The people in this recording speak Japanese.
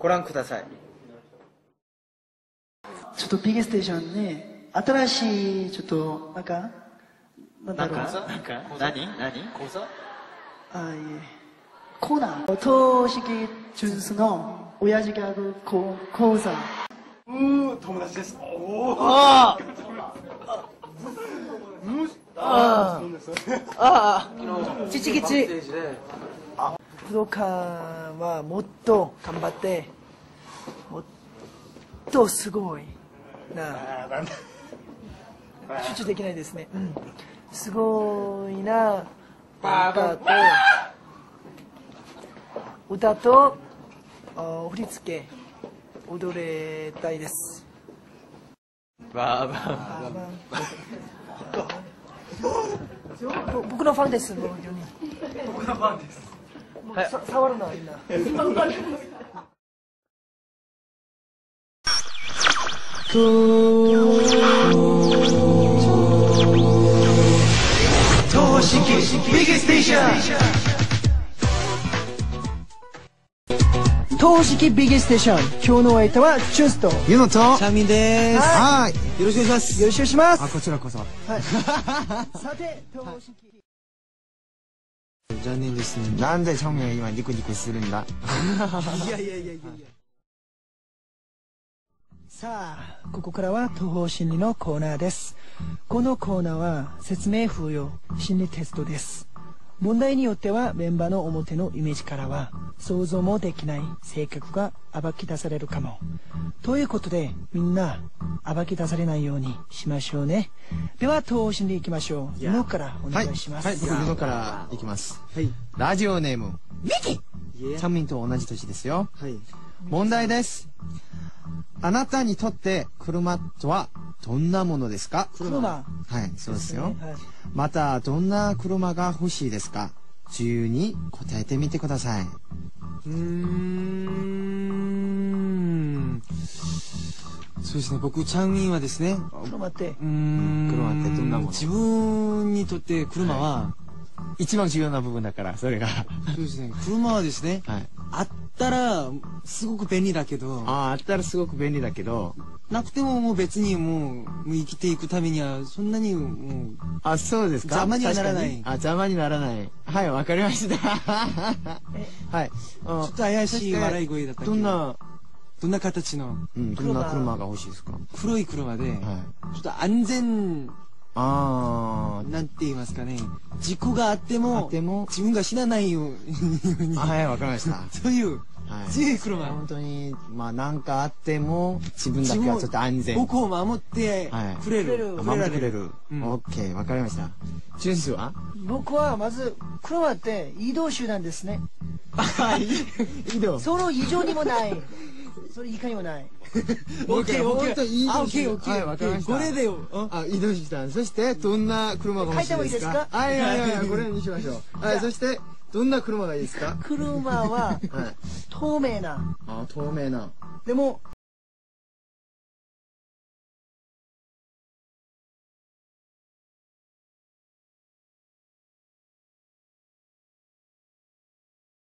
ご覧ください。 ちょっとビッグステーションね、新しい、ちょっと、なんか、なんだろう。 何講座あ、いえ。コーナー。投資術の親父ギャグ講座。 友達です。おお。 ああ。ちちきち。武道館はもっと頑張って、もっとすごいな。集中できないですね。すごいな。歌と振り付け踊れたいです。僕のファンです。もう4人。 僕のファンです。 触るのはいいな。 東式ビッグステーション。 東式ビッグステーション。今日のお相手はチュースとゆのとチャンミンです。 はい。 よろしくお願いします。 よろしくお願いします。 あ、こちらこそ。 はい。さて、東式。 残念ですね。 なんでチャンミンは今ニコニコするんだ。 いや。さあ、ここからは東方心理のコーナーです。このコーナーは説明不要心理テストです。問題によってはメンバーの表のイメージからは想像もできない性格が暴き出されるかも。ということでみんな暴き出されないようにしましょうね。では東方心理いきましょう。宇野からお願いします。 はい、僕宇野からいきます。 はい。 ラジオネームミキ。チャンミンと同じ年ですよ。 はい。 問題です。あなたにとって車とはどんなものですか？ 車。 はい、そうですよ。 はい。 またどんな車が欲しいですか？自由に答えてみてください。 そうですね。僕チャンミンはですね。 車って車ってどんなもの？ 自分にとって車は、 一番重要な部分だからそれが。 そうですね。車はですね。 はい。 あったらすごく便利だけど。 あったらすごく便利だけど。 なくてももう別にもう生きていくためにはそんなにもう。 あ、そうですか。 邪魔にはならない。 あ、邪魔にならない。はい、わかりました。はい。ちょちょっと怪しい笑い声だったけど。どんな形の？ どんな車が欲しいですか？ 黒い車で、 はい。 ちょっと安全。なんて言いますかね。事故があっても自分が死なないように。 はい、わかりました。 そういう強い車。 本当にまあ何かあっても自分だけはちょっと安全。 僕を守ってくれる。 守ってくれる。オッケー、わかりました。ジュンスは？ 僕はまず車って移動手段ですね。 移動。 その以上にもない。それ以下にもない。 オッケー。 はい、わかりました。 これでよ。 あ、移動手段。そしてどんな車が欲しいですか？はい、これにしましょう。はい、そしてどんな車がいいですか？ 車は透明な。 透明な。 でも